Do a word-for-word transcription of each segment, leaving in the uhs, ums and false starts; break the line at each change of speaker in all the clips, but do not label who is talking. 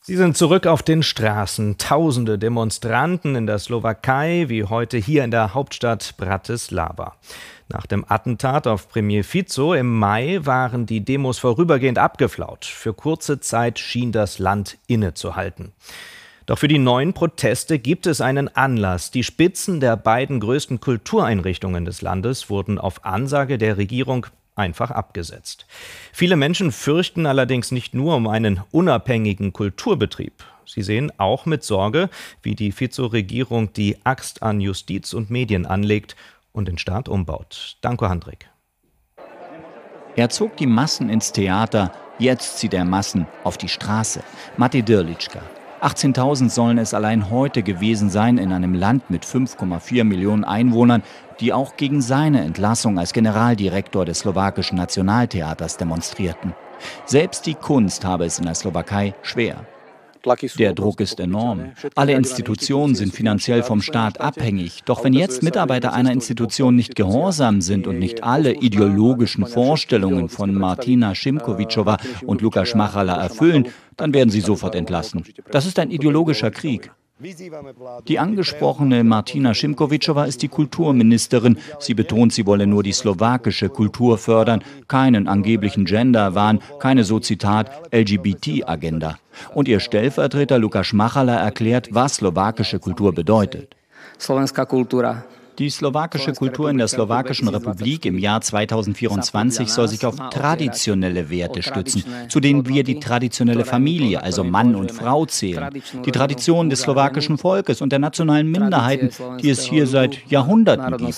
Sie sind zurück auf den Straßen. Tausende Demonstranten in der Slowakei, wie heute hier in der Hauptstadt Bratislava. Nach dem Attentat auf Premier Fico im Mai waren die Demos vorübergehend abgeflaut. Für kurze Zeit schien das Land innezuhalten. Doch für die neuen Proteste gibt es einen Anlass. Die Spitzen der beiden größten Kultureinrichtungen des Landes wurden auf Ansage der Regierung einfach abgesetzt. Viele Menschen fürchten allerdings nicht nur um einen unabhängigen Kulturbetrieb. Sie sehen auch mit Sorge, wie die Fico-Regierung die Axt an Justiz und Medien anlegt und den Staat umbaut. Danko Handrik.
Er zog die Massen ins Theater, jetzt zieht er Massen auf die Straße. Mate Drlička. achtzehntausend sollen es allein heute gewesen sein in einem Land mit fünf Komma vier Millionen Einwohnern, die auch gegen seine Entlassung als Generaldirektor des slowakischen Nationaltheaters demonstrierten. Selbst die Kunst habe es in der Slowakei schwer. Der Druck ist enorm. Alle Institutionen sind finanziell vom Staat abhängig. Doch wenn jetzt Mitarbeiter einer Institution nicht gehorsam sind und nicht alle ideologischen Vorstellungen von Martina Šimkovičová und Lukáš Machala erfüllen, dann werden sie sofort entlassen. Das ist ein ideologischer Krieg. Die angesprochene Martina Šimkovičová ist die Kulturministerin. Sie betont, sie wolle nur die slowakische Kultur fördern, keinen angeblichen Genderwahn, keine, so Zitat, L G B T-Agenda. Und ihr Stellvertreter Lukáš Machala erklärt, was slowakische Kultur bedeutet. Die slowakische Kultur in der Slowakischen Republik im Jahr zweitausendvierundzwanzig soll sich auf traditionelle Werte stützen, zu denen wir die traditionelle Familie, also Mann und Frau, zählen. Die Traditionen des slowakischen Volkes und der nationalen Minderheiten, die es hier seit Jahrhunderten gibt.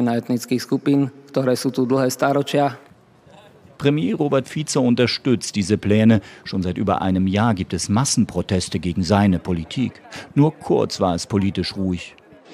Premier Robert Fico unterstützt diese Pläne. Schon seit über einem Jahr gibt es Massenproteste gegen seine Politik. Nur kurz war es politisch ruhig.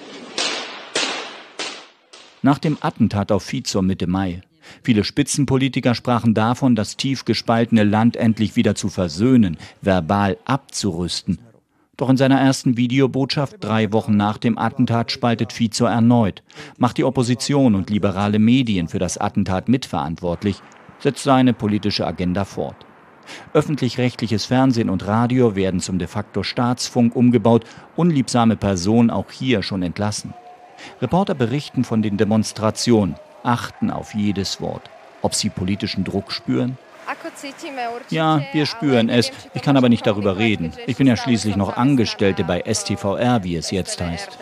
Nach dem Attentat auf Fico Mitte Mai. Viele Spitzenpolitiker sprachen davon, das tief gespaltene Land endlich wieder zu versöhnen, verbal abzurüsten. Doch in seiner ersten Videobotschaft drei Wochen nach dem Attentat spaltet Fico erneut, macht die Opposition und liberale Medien für das Attentat mitverantwortlich, setzt seine politische Agenda fort. Öffentlich-rechtliches Fernsehen und Radio werden zum de facto Staatsfunk umgebaut, unliebsame Personen auch hier schon entlassen. Reporter berichten von den Demonstrationen, achten auf jedes Wort. Ob sie politischen Druck spüren? Ja, wir spüren es. Ich kann aber nicht darüber reden. Ich bin ja schließlich noch Angestellte bei S T V R, wie es jetzt heißt.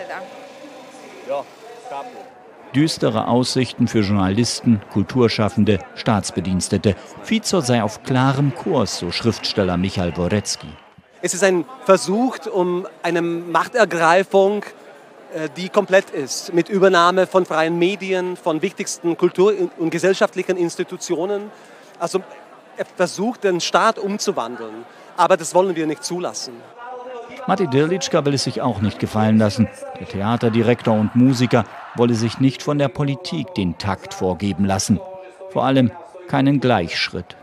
Düstere Aussichten für Journalisten, Kulturschaffende, Staatsbedienstete. Fico sei auf klarem Kurs, so Schriftsteller Michal Dworecki.
Es ist ein Versuch um eine Machtergreifung, die komplett ist, mit Übernahme von freien Medien, von wichtigsten kultur- und gesellschaftlichen Institutionen. Also er versucht, den Staat umzuwandeln, aber das wollen wir nicht zulassen.
Mate Drlička will es sich auch nicht gefallen lassen. Der Theaterdirektor und Musiker wolle sich nicht von der Politik den Takt vorgeben lassen. Vor allem keinen Gleichschritt.